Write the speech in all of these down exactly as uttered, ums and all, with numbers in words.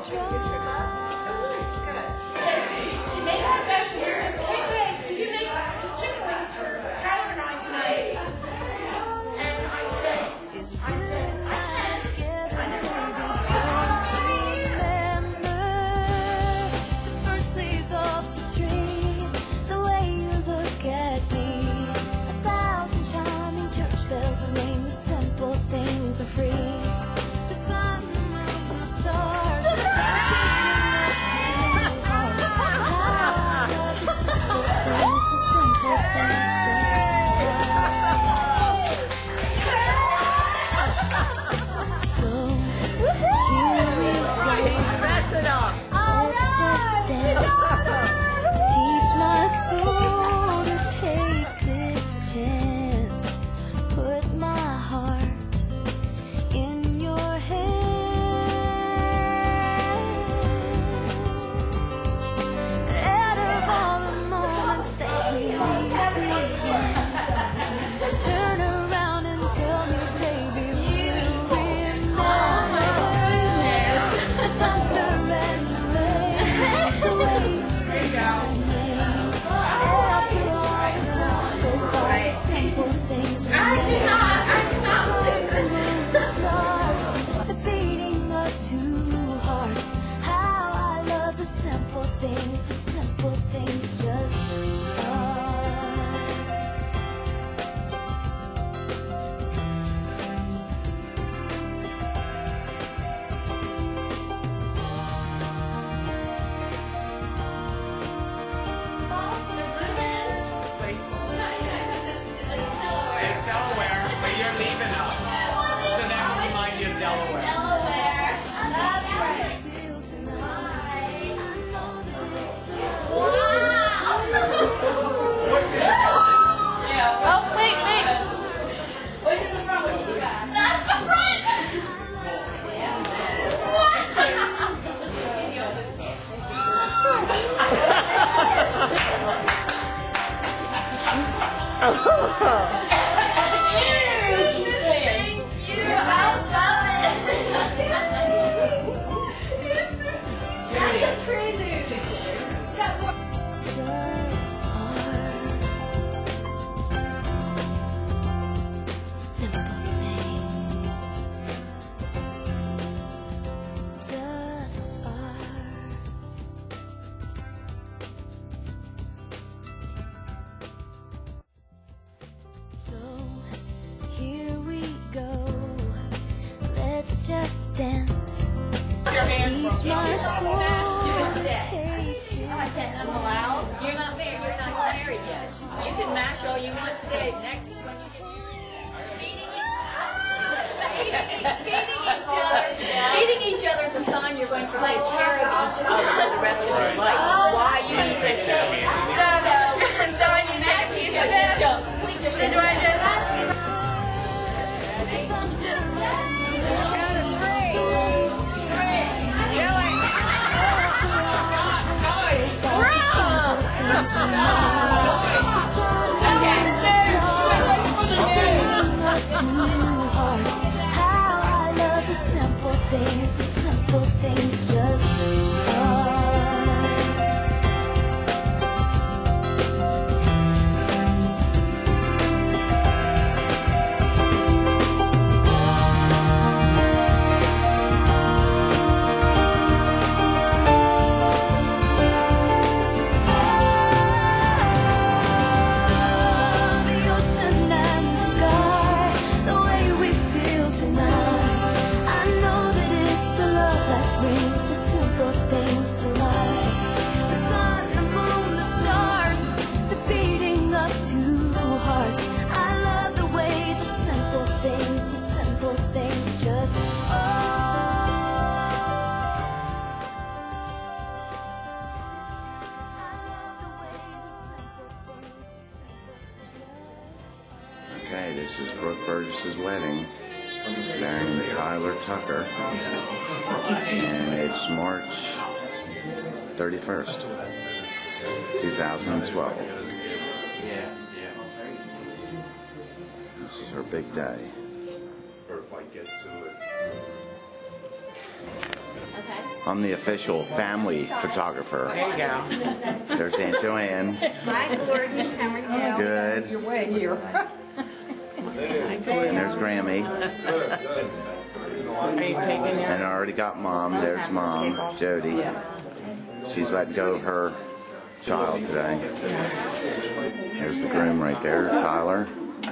She made a special. She says, hey, babe, can you make chicken wings for Tyler and I tonight? And I said, I said, I can. I never are free. The sun, the moon, the stars. The simple things, the simple things just. So here we go. Let's just dance. Teach my soul to take this chance. Put my heart in your hands. Out of all the moments that we leave behind, turn around and tell me, baby, you remember the thunder and the rain, the way you say my name. After all the clouds go by, simple things remain. The stars, the beating of two hearts. How I love the simple things, the simple things just are. It's Delaware, but you're leaving us. So that will remind you of Delaware. Delaware. That's right. Oh, wait, wait. Which is the front? Which is the back? That's the front! Thank you. I love it. That's so crazy. Just are simple things. Just are. So here we go. Let's just dance. Teach my soul to take it. I'm allowed. You're not married. You're not married yet. You can mash all you want today. Next, when you get married, feeding each other. Feeding each other is a sign you're going to take care of each other for the rest of your life. That's why you need to. So, so when you make a piece of this, So, please just did you want to do this? How I love the simple things, the simple things just are. The ocean and the sky, the way we feel tonight. I know that it's the love that brings the simple things to life. The sun, the moon, the stars, the beating of two hearts. I love the way the simple things, the simple things just are. I love the way the simple things, the simple just are. Okay, this is Brooke Burgess's wedding, marrying Tyler Tucker, and it's March thirty-first, two thousand twelve. This is her big day. Or if I get to it. Okay. I'm the official family photographer. There you go. There's Aunt Joanne. Hi, Gordon. How are you? Good. Your way here. And there's Grammy. Are you taking it? And I already got Mom. There's Mom, Jody. She's letting go of her child today. There's the groom right there, Tyler.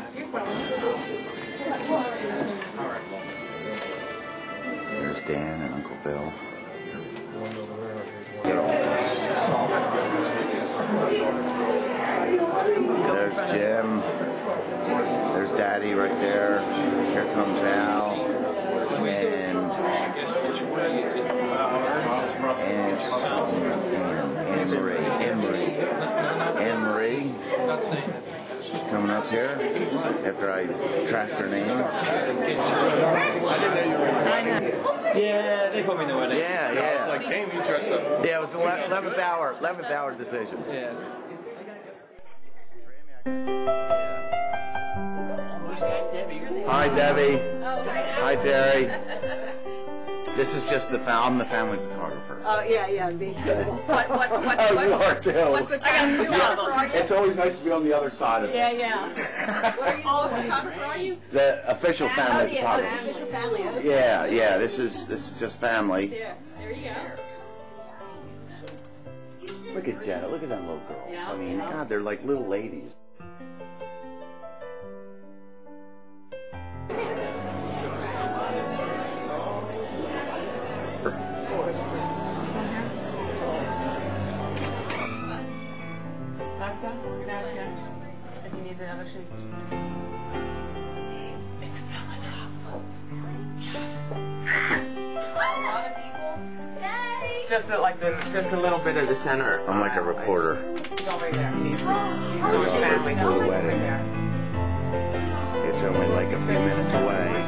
There's Dan and Uncle Bill. There's Jim. There's Daddy right there. Here comes Al. And and and Anne Marie. Anne Marie. Anne Marie. Coming up here after I trashed her name. Yeah, they put me in the wedding. Yeah, yeah. It's like, damn, you dress up. Yeah, it was eleventh hour, eleventh hour decision. Yeah. Hi, Debbie. Hi, Terry. This is just the fa- I'm the family photographer. Oh, yeah, yeah. Me too. What, what, what, Oh, what, you are too. what photographer are you? It's always nice to be on the other side of it. Yeah, yeah. What are you, what photographer are you? The official Oh, family yeah, oh, the photographer. official family. Okay. Yeah, yeah. This is this is just family. Yeah, there you go. Look at Jenna. Look at them little girls. Yeah. I mean, God, they're like little ladies. If you need the other shoes. It's filling up. Just a, like the, just a little bit of the center. I'm like a reporter. He's over there. He's We're family. for the wedding. It's only like a few minutes away.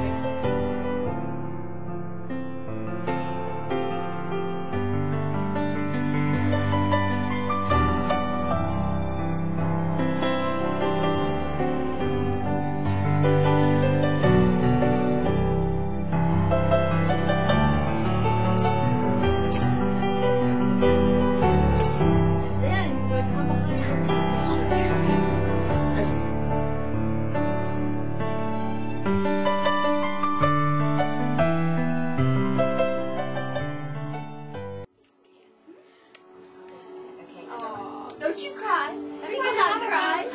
Don't you cry. You cannot cry.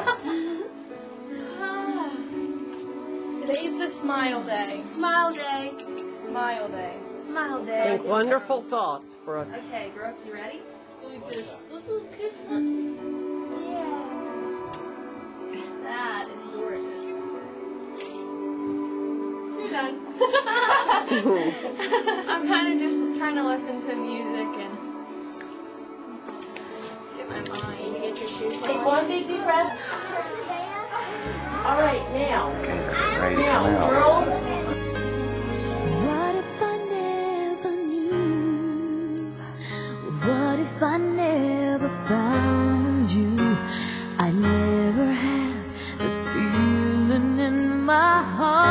Today's the smile day. Smile day. Smile day. Smile day. Think wonderful thoughts, Brooke. Okay, Brooke, you ready? Little kiss lips. Yeah. That is gorgeous. You're done. I'm kind of just trying to listen to music and get my mind. You get your shoes Take one big deep breath. All right, now. Ready to come Now, out. girls. What if I never knew? What if I never found you? I never had this feeling in my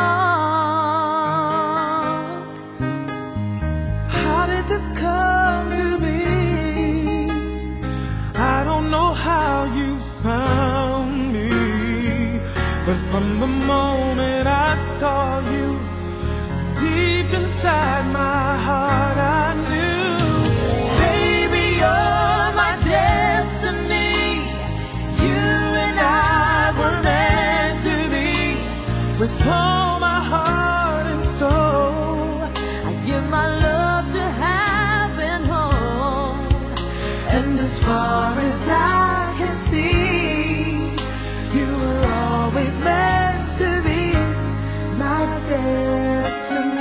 heart. How did this come to be? I don't know how you found me, but from the moment I saw you, deep inside my heart I knew, baby, you're my destiny. You and I were meant to be. With all my heart and soul, I give my love to heaven home. and as far as I can see, you were always meant to be my destiny.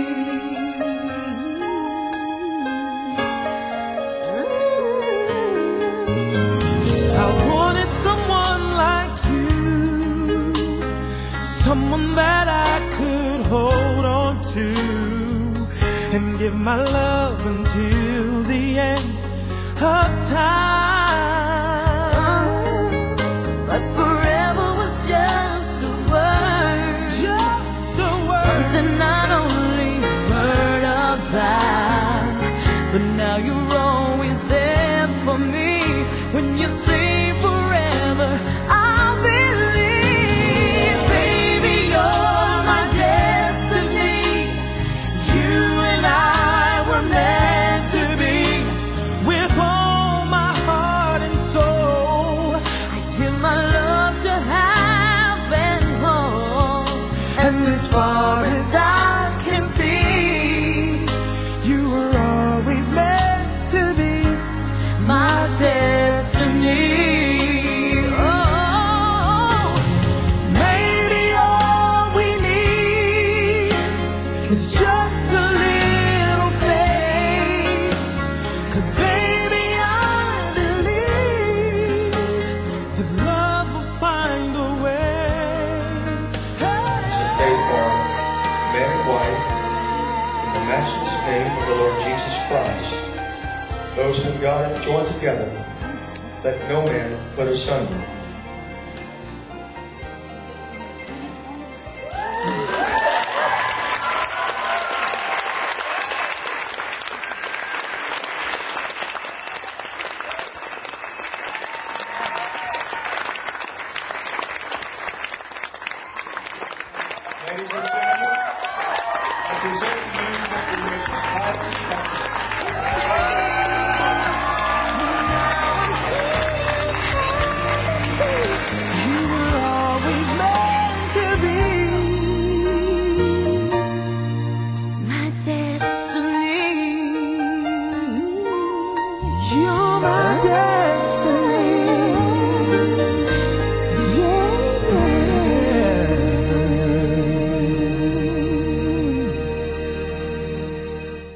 I wanted someone like you, someone that I could hold on to and give my love until the end of time. But forever was just a word, Just a word. something I'd only heard about. Christ. Those whom God hath joined together, let no man put asunder.